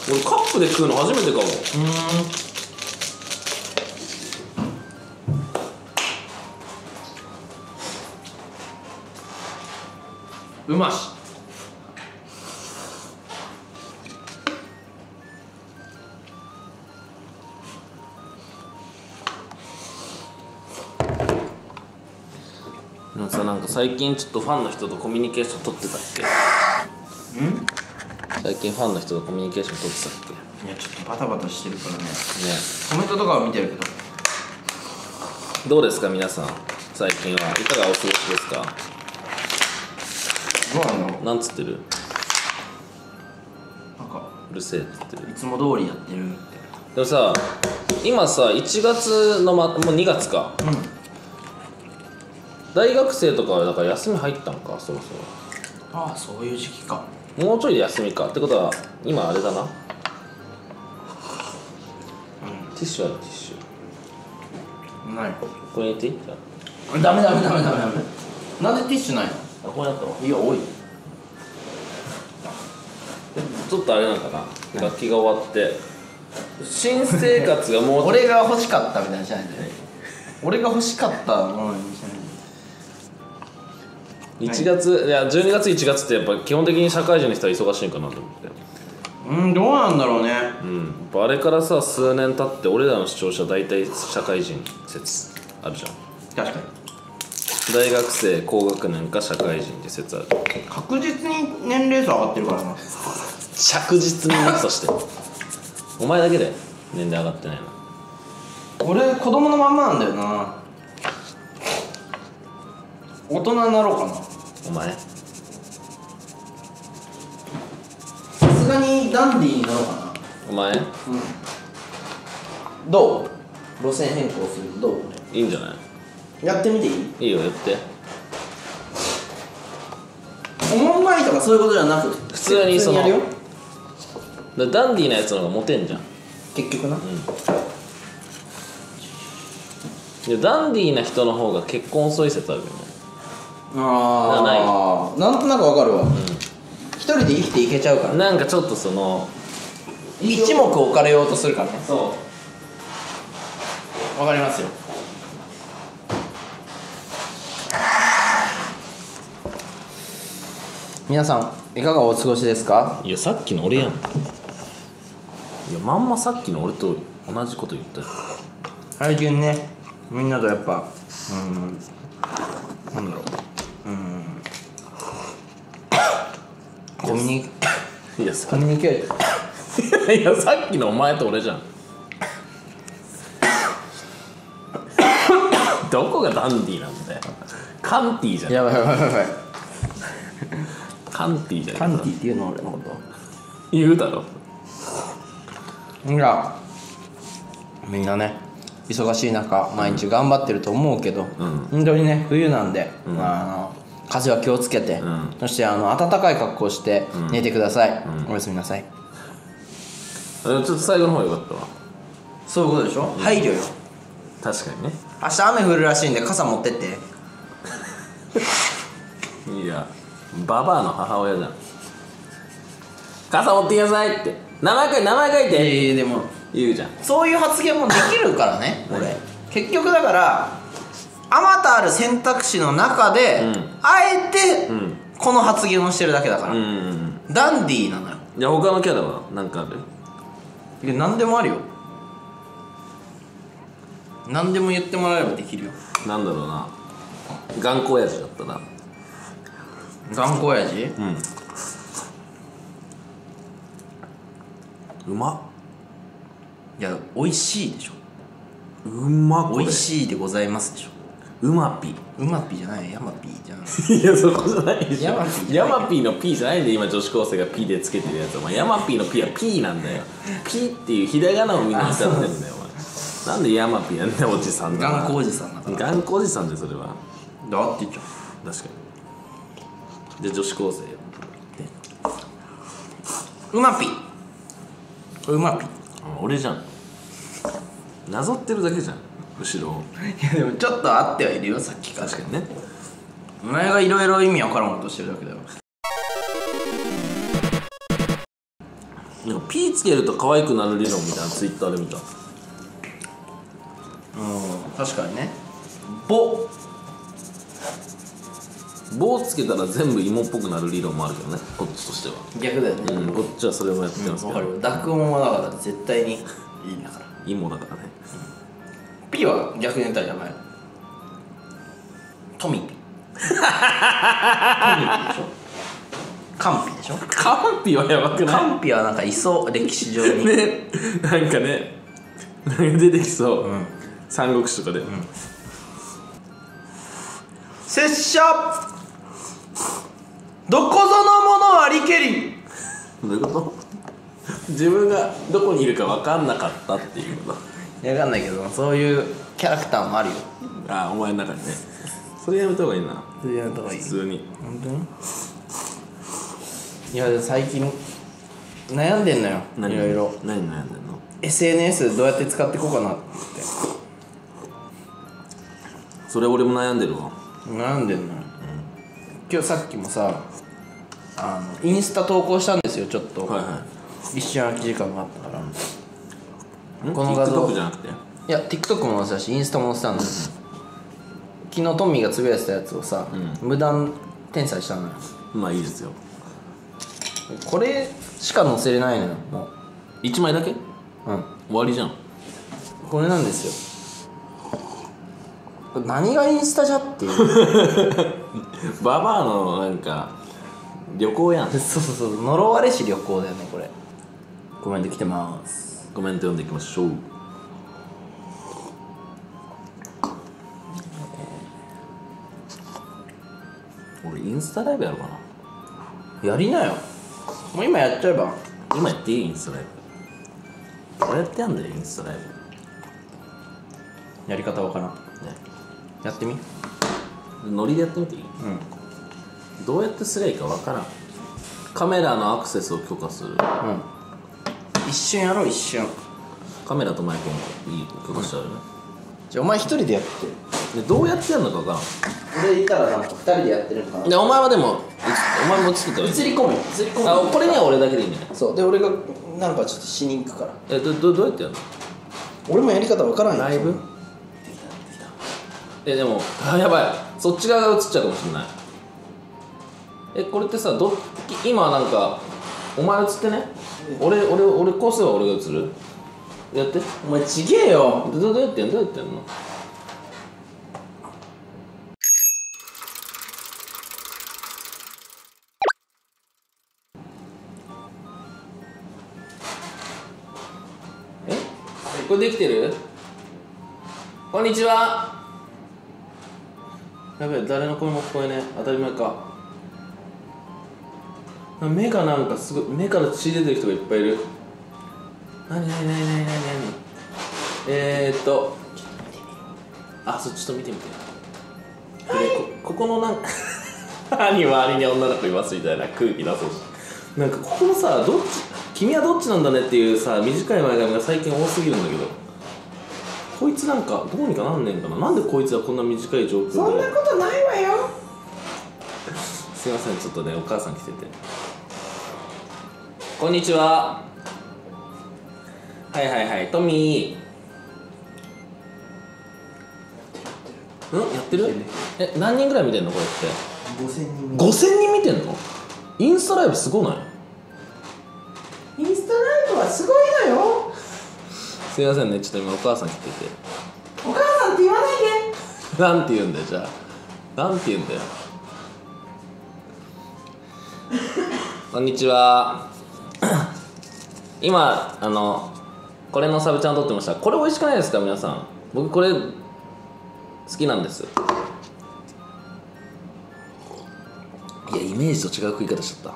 俺カップで食うの初めてかも。 うまし。 でもさ、なんか最近ちょっとファンの人とコミュニケーション取ってたっけ？最近ファンの人とコミュニケーション取ってたっけ？ いやちょっとバタバタしてるからね。 ね。 コメントとかは見てるけど。 どうですか皆さん、最近はいかがお過ごしですか？ どうなんだろう。 なんつってる？ なんかうるせえって言ってる。 いつも通りやってるって。 でもさ、今さ1月の、もう2月か。大学生とかはだから休み入ったんか、そろそああ、そういう時期か。 ろ。もうちょいで休みかってことは今あれだな。ティッシュある？ティッシュない。 ここに入れていい？じゃダメ。なんでティッシュないの？ あ、ここにあったわ。 いや、多い。 ちょっとあれなんかな、楽器が終わって新生活がもう俺が欲しかったみたいにしないで。俺が欲しかったものにしないで。 1月、いや12月1月ってやっぱ基本的に社会人の人は忙しいんかなと思って。 どうなんだろうね。 やっぱあれからさ数年経って俺らの視聴者大体社会人説あるじゃん。 確かに大学生高学年か社会人って説ある。 確実に年齢差上がってるからな。 着実にね。そしてお前だけで年齢上がってないの。 俺子供のまんまなんだよな。大人になろうかな。 お前さすがにダンディーになろうかな。 お前どう？路線変更する。どう？ いいんじゃない？ やってみていい？ いいよ、やって。 おもんないとかそういうことじゃなく普通にそのやるよ。 ダンディーなやつの方がモテんじゃん。 結局な。 いやダンディーな人の方が結婚遅い説あるよね。 ああ、なんとなくわかるわ。一人で生きていけちゃうから。 なんかちょっとその一目置かれようとするからね。 そわかりますよ。皆さんいかがお過ごしですか？ う。いやさっきの俺やん。いやまんまさっきの俺と同じこと言ったよ。 最近ね、みんなとやっぱなんだろう、コミュニいやコミュニケートいやさっきのお前と俺じゃん。どこがダンディーなんだよ。カンティーじゃん。 やばいカンティーじゃん。 カンティっていうの俺のこと言うだろ。 いやみんなね忙しい中毎日頑張ってると思うけど、本当にね冬なんで、風邪は気をつけて、そして暖かい格好をして寝てください、おやすみなさい。 ちょっと最後の方がよかったわ。 そういうことでしょ、配慮よ。 確かにね。 明日雨降るらしいんで傘持ってって。 いやババアの母親じゃん。傘持ってきなさいって名前書いてでも言うじゃん。 そういう発言もできるからね俺結局だからあまたある選択肢の中で、あえて、この発言をしてるだけだから、ダンディーなのよ。 いや他のキャラは何かある？ いや何でもあるよ。何でも言ってもらえればできるよ。 なんだろうな、頑固親父だったな。 頑固親父？ うまっ。 いや美味しいでしょ。 うまっ。これ美味しいでございますでしょ。 うまピ。 うまピじゃないヤマピじゃん。 いやそこじゃないでしょ。 ヤマピヤマピーの P じゃないんで今女子高生が P でつけてるやつ。お前ヤマピーの P は P なんだよ。P っていうひらがなをみんな使ってんだよ。お前なんでヤマピーなんだよ。おじさんだな。 頑固おじさんだから。 頑固おじさんでそれは。 だって言っちゃ確かに。で女子高生よ。 うまピうまピ。 俺じゃん。なぞってるだけじゃん後ろを。 いやでもちょっとあってはいるよさっきから。 確かにね。 お前がいろいろ意味わからんことしてるだけだよ。 なんかピーつけると可愛くなる理論みたいなツイッターで見た。 確かにね。 棒つけたら全部芋っぽくなる理論もあるけどね、こっちとしては。 逆だよね。 こっちはそれもやってますけど、 わかる。濁音はだから絶対にいいんだから。 芋だからね。 ピは逆に言ったらやばい。トミピ。トミピでしょ。カンピでしょ。 カンピはやばくない？ カンピはなんかいそう、歴史上に。 ね、なんかね、なんか出てきそう、三国志とかで。 拙者どこぞのものありけり。 どういうこと？自分がどこにいるか分かんなかったっていうこと。 わかんないけど、そういうキャラクターもあるよ。 ああ、お前の中にね。それやめた方がいいな。 それやめた方がいい。 普通に。 本当に？いや、最近悩んでんのよ。いろいろ。 何悩んでんの？ SNS どうやって使っていこうかなって。 それ俺も悩んでるわ。 悩んでんのよ。今日さっきもさ、インスタ投稿したんですよ、ちょっと。 はいは一瞬空き時間があったから。 い。 この画像 TikTok じゃなくて？ いや、TikTok も載せたし、インスタも載せたんですよ。昨日トミーがつぶやいてたやつをさ、無断転載したのよ。 まあいいですよ。 これしか載せれないのよ、も 1枚だけ？ う。 終わりじゃん。 これなんですよ。これ何がインスタじゃっていう。 ババアのなんか旅行やん。 そうそうそう、呪われし旅行だよね、これ。コメント来てます。 コメント読んでいきましょう。俺インスタライブやろうかな。 やりなよ。もう今やっちゃえば。 今やっていい？インスタライブどうやってやんだよ、インスタライやり方わからん。 ブね。 やってみ。 ノリでやってみていい？どうやってすりゃいいかわからん。カメラのアクセスを許可する。 一瞬やろう、一瞬。 カメラとマイクもいい許可しちゃうよね。 じゃあお前一人でやって。 でどうやってやるのかわからん。 俺いたらなんか二人でやってるのかな。 でお前はでもお前も作ったらいい。 映り込むよ。映り込む。 あ、これには俺だけでいいね。 そう。で、俺がなんかちょっとしに行くから。 どうやってやるの？ 俺もやり方わからんよ。 ライブ？でもやばい、そっち側が映っちゃうかもしれない。これってさ、今なんかお前映ってね。俺こうすれば俺が映る。やって。 お前ちげえよ。 どうやってんの？これできてる？こんにちは。やべえ、誰の声も聞こえねえ。当たり前か。目がなんかすごい、目から血出てる人がいっぱいいる。何あ、そっちょっと見てみて。でここのなんか何周りに女の子いますみたいな空気出そうし。なんかここのさ、君はどっちなんだねっていうさ、短い前髪が最近多すぎるんだけど、こいつなんかどうにかなんねんかな。なんでこいつはこんな短い状況で。 そんなことないわよ。 すいません、ちょっとね、お母さん来てて。こんにちは。はいトミー。やってる？何人ぐらい見てんのこれって？ 5000人。 5000人見てんの？インスタライブすごない？ インスタライブはすごいのよ。 すいませんね、ちょっと今お母さん来てて。 お母さんって言わないで。 なんて言うんだよ、じゃあ。なんて言うんだよ。こんにちは。今これのサブちゃん撮ってました。これ美味しくないですか皆さん？僕これ好きなんです。いや、イメージと違う食い方しちゃった。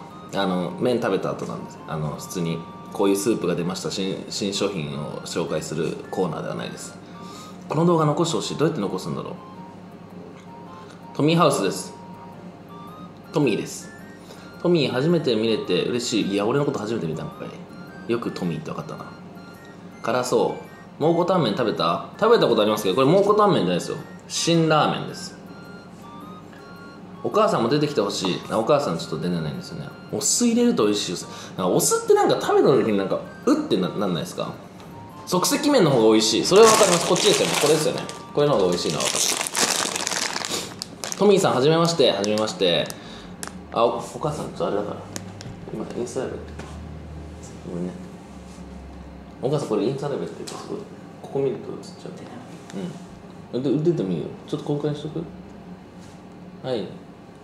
麺食べた後なんです。普通にこういうスープが出ました、新商品を紹介するコーナーではないです。この動画残してほしい。どうやって残すんだろう。トミーハウスです。トミーです。トミー初めて見れて嬉しい。いや、俺のこと初めて見たのかい。よくトミーって分かったな。辛そう。蒙古タンメン食べたことありますけど、これ蒙古タンメンじゃないですよ。辛ラーメンです。 お母さんも出てきてほしい。お母さんちょっと出れないんですよね。お酢入れると美味しいです。なんかお酢ってなんか食べた時になんかってなんないですか？即席麺の方が美味しい。それは分かります。こっちですよね。これですよね。これの方が美味しいのは分かる。トミーさんはじめまして。はじめまして。お母さんちょっとあれだから今インスタライブやってる。ごめんね。お母さんこれインスタライブやってるからすごいここ見ると映っちゃう。で出てみるよ。ちょっと公開しとく。はい。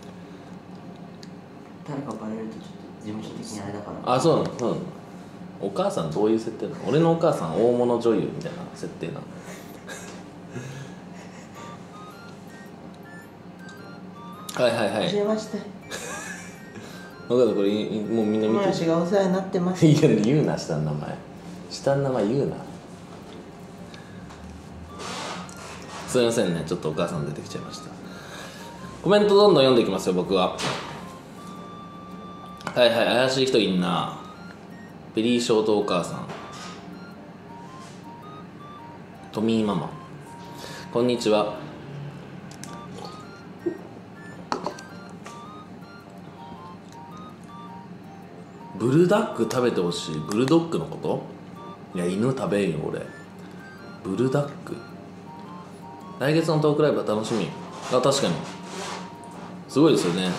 誰かバレるとちょっと事務所的にあれだから。 そうなの、お母さんどういう設定なの？俺のお母さん大物女優みたいな設定なの。はいはいはい。 はじめまして。 分かった、これもうみんな見てる。 友達がお世話になってます。 いや言うな、下の名前言うな。すみませんね、ちょっとお母さん出てきちゃいました。コメントどんどん読んでいきますよ、僕は。はいはい、怪しい人いんな。ベリーショートお母さん、トミーママ、こんにちは。ブルダック食べてほしい。ブルドッグのこと？いや、犬食べんよ俺。ブルダック、来月のトークライブは楽しみ。確かにすごいですよね。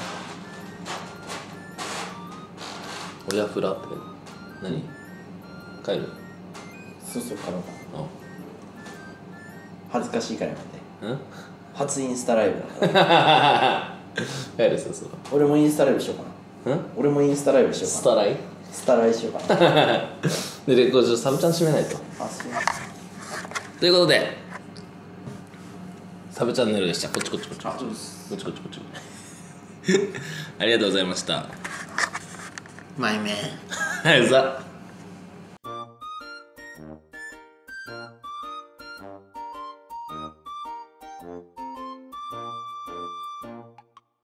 親フラって何？帰る？ そうそう、からあ、 恥ずかしいから待って。 うん初インスタライブだから。 帰るっすよそれ。 俺もインスタライブしようかな。俺もインスタライブしようかな。 スタライスタライしようかな。 でレコードサブちゃん閉めないと。 そう。 ということでサブチャンネルでした。こっちそうです。 こっちありがとうございました。 マイメン。 はいざ。